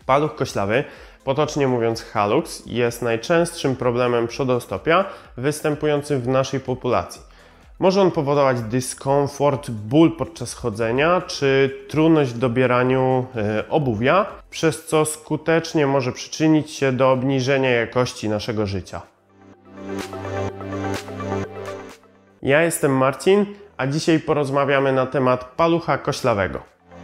Paluch koślawy, potocznie mówiąc hallux, jest najczęstszym problemem przedostopia występującym w naszej populacji. Może on powodować dyskomfort, ból podczas chodzenia czy trudność w dobieraniu obuwia, przez co skutecznie może przyczynić się do obniżenia jakości naszego życia. Ja jestem Marcin, a dzisiaj porozmawiamy na temat palucha koślawego.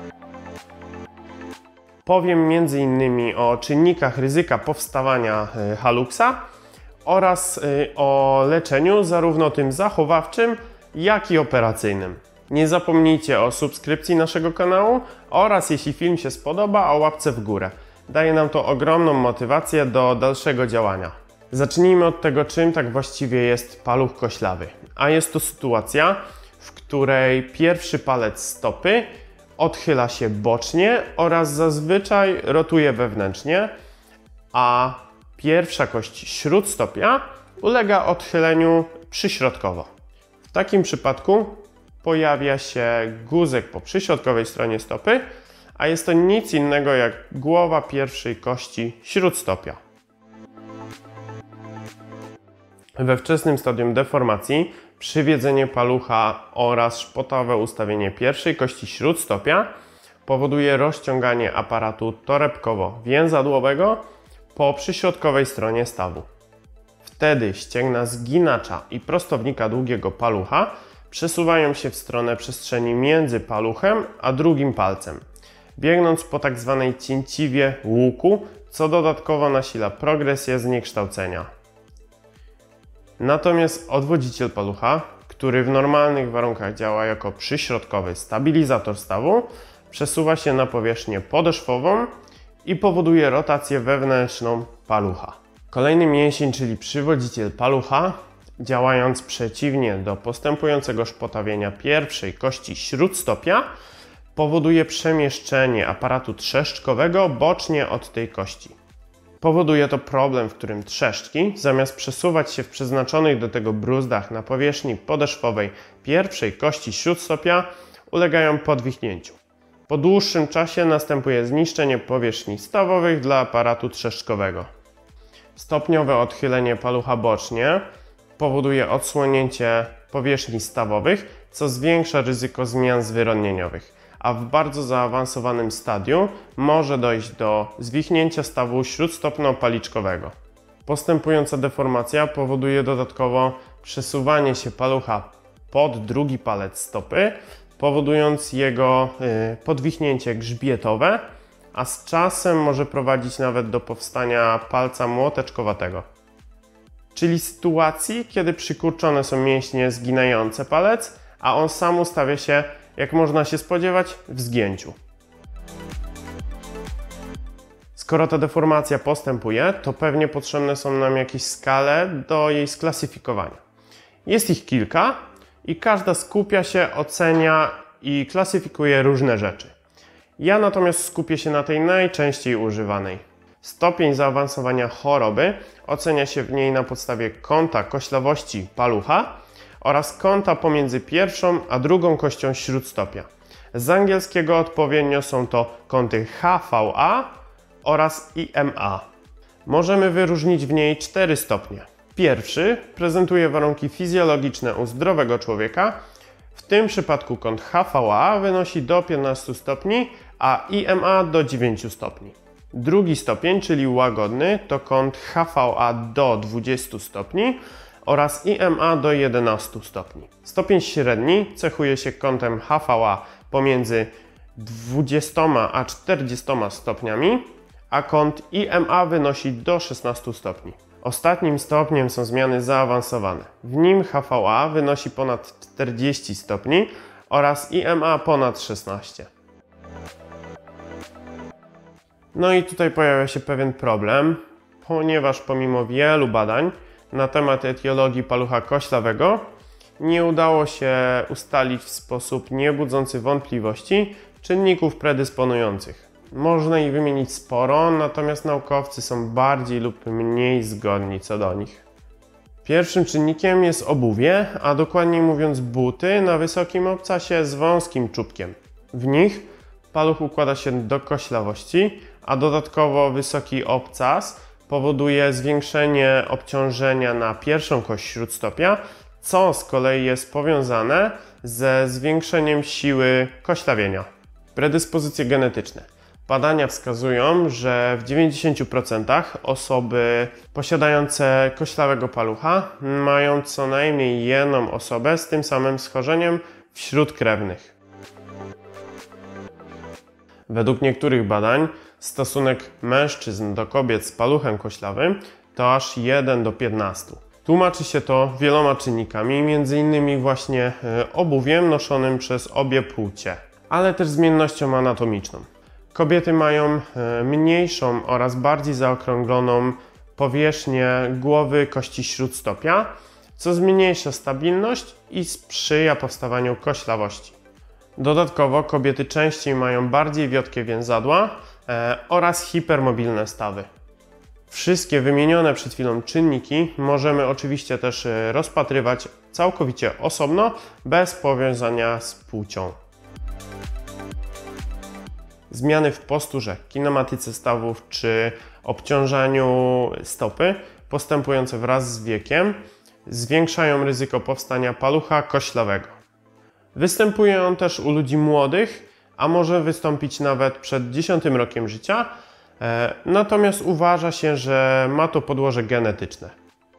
Powiem m.in. o czynnikach ryzyka powstawania halluxa oraz o leczeniu zarówno tym zachowawczym, jak i operacyjnym. Nie zapomnijcie o subskrypcji naszego kanału oraz jeśli film się spodoba, o łapce w górę. Daje nam to ogromną motywację do dalszego działania. Zacznijmy od tego, czym tak właściwie jest paluch koślawy. A jest to sytuacja, w której pierwszy palec stopy odchyla się bocznie oraz zazwyczaj rotuje wewnętrznie, a pierwsza kość śródstopia ulega odchyleniu przyśrodkowo. W takim przypadku pojawia się guzek po przyśrodkowej stronie stopy, a jest to nic innego jak głowa pierwszej kości śródstopia. We wczesnym stadium deformacji przywiedzenie palucha oraz szpotowe ustawienie pierwszej kości śródstopia powoduje rozciąganie aparatu torebkowo-więzadłowego po przyśrodkowej stronie stawu. Wtedy ścięgna zginacza i prostownika długiego palucha przesuwają się w stronę przestrzeni między paluchem a drugim palcem, biegnąc po tzw. cięciwie łuku, co dodatkowo nasila progresję zniekształcenia. Natomiast odwodziciel palucha, który w normalnych warunkach działa jako przyśrodkowy stabilizator stawu, przesuwa się na powierzchnię podeszwową i powoduje rotację wewnętrzną palucha. Kolejny mięsień, czyli przywodziciel palucha, działając przeciwnie do postępującego szpotawienia pierwszej kości śródstopia, powoduje przemieszczenie aparatu trzeszczkowego bocznie od tej kości. Powoduje to problem, w którym trzeszczki, zamiast przesuwać się w przeznaczonych do tego bruzdach na powierzchni podeszwowej pierwszej kości śródstopia, ulegają podwichnięciu. Po dłuższym czasie następuje zniszczenie powierzchni stawowych dla aparatu trzeszczkowego. Stopniowe odchylenie palucha bocznie powoduje odsłonięcie powierzchni stawowych, co zwiększa ryzyko zmian zwyrodnieniowych, a w bardzo zaawansowanym stadium może dojść do zwichnięcia stawu śródstopno-paliczkowego. Postępująca deformacja powoduje dodatkowo przesuwanie się palucha pod drugi palec stopy, powodując jego podwichnięcie grzbietowe, a z czasem może prowadzić nawet do powstania palca młoteczkowatego. Czyli sytuacji, kiedy przykurczone są mięśnie zginające palec, a on sam ustawia się, jak można się spodziewać, w zgięciu. Skoro ta deformacja postępuje, to pewnie potrzebne są nam jakieś skale do jej sklasyfikowania. Jest ich kilka i każda skupia się, ocenia i klasyfikuje różne rzeczy. Ja natomiast skupię się na tej najczęściej używanej. Stopień zaawansowania choroby ocenia się w niej na podstawie kąta koślawości palucha oraz kąta pomiędzy pierwszą a drugą kością śródstopia. Z angielskiego odpowiednio są to kąty HVA oraz IMA. Możemy wyróżnić w niej 4 stopnie. Pierwszy prezentuje warunki fizjologiczne u zdrowego człowieka. W tym przypadku kąt HVA wynosi do 15 stopni, a IMA do 9 stopni. Drugi stopień, czyli łagodny, to kąt HVA do 20 stopni oraz IMA do 11 stopni. Stopień średni cechuje się kątem HVA pomiędzy 20 a 40 stopniami, a kąt IMA wynosi do 16 stopni. Ostatnim stopniem są zmiany zaawansowane. W nim HVA wynosi ponad 40 stopni oraz IMA ponad 16. No i tutaj pojawia się pewien problem, ponieważ pomimo wielu badań na temat etiologii palucha koślawego nie udało się ustalić w sposób niebudzący wątpliwości czynników predysponujących. Można ich wymienić sporo, natomiast naukowcy są bardziej lub mniej zgodni co do nich. Pierwszym czynnikiem jest obuwie, a dokładniej mówiąc buty na wysokim obcasie z wąskim czubkiem. W nich paluch układa się do koślawości a dodatkowo wysoki obcas powoduje zwiększenie obciążenia na pierwszą kość śródstopia, co z kolei jest powiązane ze zwiększeniem siły koślawienia. Predyspozycje genetyczne. Badania wskazują, że w 90% osoby posiadające koślawego palucha mają co najmniej jedną osobę z tym samym schorzeniem wśród krewnych. Według niektórych badań stosunek mężczyzn do kobiet z paluchem koślawym to aż 1 do 15. Tłumaczy się to wieloma czynnikami, m.in. właśnie obuwiem noszonym przez obie płcie, ale też zmiennością anatomiczną. Kobiety mają mniejszą oraz bardziej zaokrągloną powierzchnię głowy kości śródstopia, co zmniejsza stabilność i sprzyja powstawaniu koślawości. Dodatkowo kobiety częściej mają bardziej wiotkie więzadła oraz hipermobilne stawy. Wszystkie wymienione przed chwilą czynniki możemy oczywiście też rozpatrywać całkowicie osobno, bez powiązania z płcią. Zmiany w posturze, kinematyce stawów czy obciążaniu stopy postępujące wraz z wiekiem zwiększają ryzyko powstania palucha koślawego. Występuje on też u ludzi młodych, a może wystąpić nawet przed 10 rokiem życia, natomiast uważa się, że ma to podłoże genetyczne.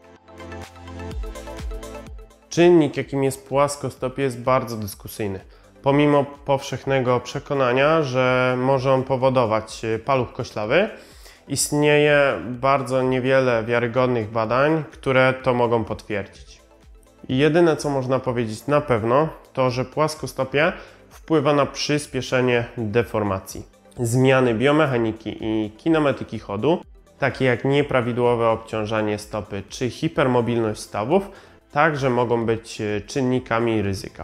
Czynnik, jakim jest płaskostopie, jest bardzo dyskusyjny. Pomimo powszechnego przekonania, że może on powodować paluch koślawy, istnieje bardzo niewiele wiarygodnych badań, które to mogą potwierdzić. Jedyne, co można powiedzieć na pewno, to że płaskostopie wpływa na przyspieszenie deformacji. Zmiany biomechaniki i kinematyki chodu, takie jak nieprawidłowe obciążanie stopy czy hipermobilność stawów, także mogą być czynnikami ryzyka.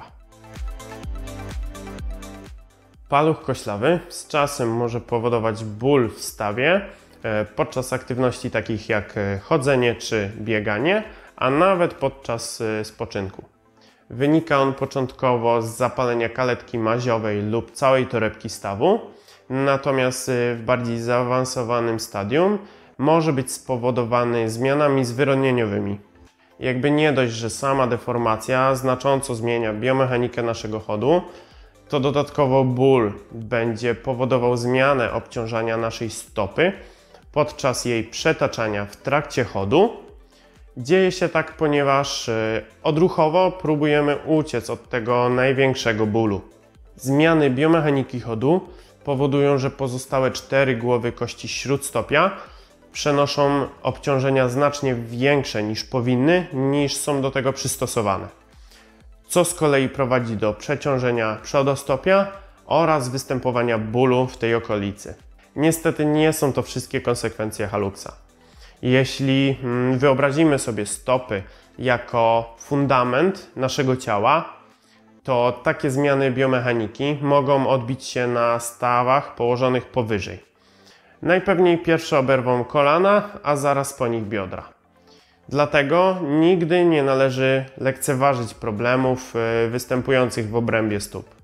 Paluch koślawy z czasem może powodować ból w stawie podczas aktywności takich jak chodzenie czy bieganie, a nawet podczas spoczynku. Wynika on początkowo z zapalenia kaletki maziowej lub całej torebki stawu, natomiast w bardziej zaawansowanym stadium może być spowodowany zmianami zwyrodnieniowymi. Jakby nie dość, że sama deformacja znacząco zmienia biomechanikę naszego chodu, to dodatkowo ból będzie powodował zmianę obciążania naszej stopy podczas jej przetaczania w trakcie chodu. Dzieje się tak, ponieważ odruchowo próbujemy uciec od tego największego bólu. Zmiany biomechaniki chodu powodują, że pozostałe 4 głowy kości śródstopia przenoszą obciążenia znacznie większe niż powinny, niż są do tego przystosowane, co z kolei prowadzi do przeciążenia przodostopia oraz występowania bólu w tej okolicy. Niestety nie są to wszystkie konsekwencje haluxa. Jeśli wyobrazimy sobie stopy jako fundament naszego ciała, to takie zmiany biomechaniki mogą odbić się na stawach położonych powyżej. Najpewniej pierwsze oberwą kolana, a zaraz po nich biodra. Dlatego nigdy nie należy lekceważyć problemów występujących w obrębie stóp.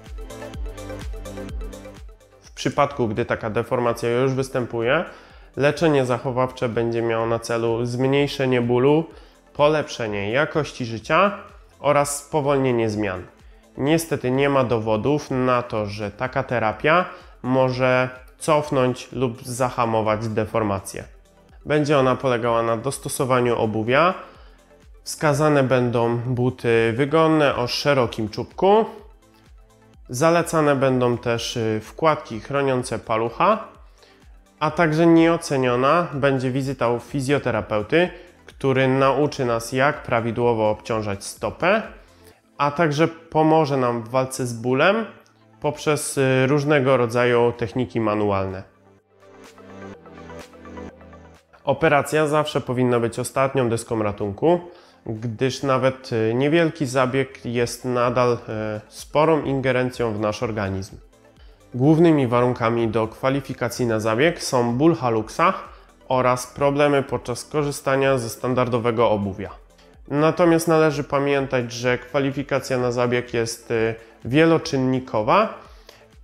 W przypadku, gdy taka deformacja już występuje, leczenie zachowawcze będzie miało na celu zmniejszenie bólu, polepszenie jakości życia oraz spowolnienie zmian. Niestety nie ma dowodów na to, że taka terapia może cofnąć lub zahamować deformację. Będzie ona polegała na dostosowaniu obuwia. Wskazane będą buty wygodne o szerokim czubku. Zalecane będą też wkładki chroniące palucha, a także nieoceniona będzie wizyta u fizjoterapeuty, który nauczy nas, jak prawidłowo obciążać stopę, a także pomoże nam w walce z bólem poprzez różnego rodzaju techniki manualne. Operacja zawsze powinna być ostatnią deską ratunku, gdyż nawet niewielki zabieg jest nadal sporą ingerencją w nasz organizm. Głównymi warunkami do kwalifikacji na zabieg są ból haluxa oraz problemy podczas korzystania ze standardowego obuwia. Natomiast należy pamiętać, że kwalifikacja na zabieg jest wieloczynnikowa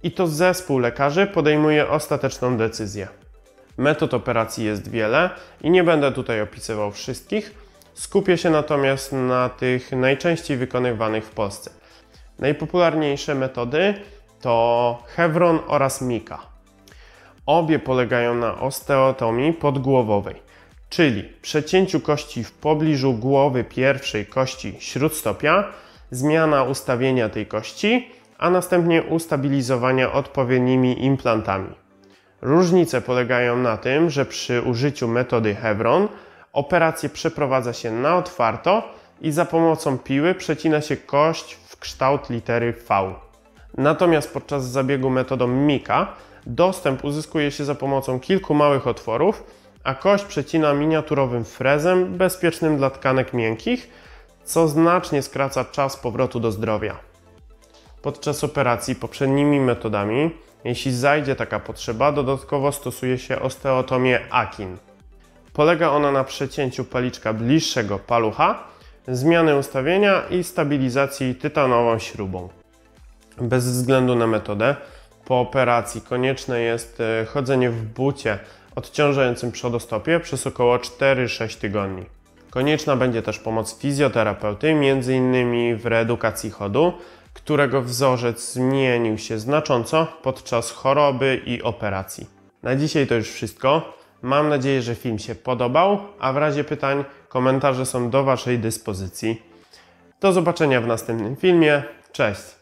i to zespół lekarzy podejmuje ostateczną decyzję. Metod operacji jest wiele i nie będę tutaj opisywał wszystkich. Skupię się natomiast na tych najczęściej wykonywanych w Polsce. Najpopularniejsze metody to Chevron oraz Mika. Obie polegają na osteotomii podgłowowej, czyli przecięciu kości w pobliżu głowy pierwszej kości śródstopia, zmiana ustawienia tej kości, a następnie ustabilizowania odpowiednimi implantami. Różnice polegają na tym, że przy użyciu metody Chevron operację przeprowadza się na otwarto i za pomocą piły przecina się kość w kształt litery V. Natomiast podczas zabiegu metodą Mika dostęp uzyskuje się za pomocą kilku małych otworów, a kość przecina miniaturowym frezem bezpiecznym dla tkanek miękkich, co znacznie skraca czas powrotu do zdrowia. Podczas operacji poprzednimi metodami, jeśli zajdzie taka potrzeba, dodatkowo stosuje się osteotomię Akin. Polega ona na przecięciu paliczka bliższego palucha, zmiany ustawienia i stabilizacji tytanową śrubą. Bez względu na metodę, po operacji konieczne jest chodzenie w bucie odciążającym przodostopie przez około 4-6 tygodni. Konieczna będzie też pomoc fizjoterapeuty, m.in. w reedukacji chodu, którego wzorzec zmienił się znacząco podczas choroby i operacji. Na dzisiaj to już wszystko. Mam nadzieję, że film się podobał, a w razie pytań komentarze są do Waszej dyspozycji. Do zobaczenia w następnym filmie. Cześć!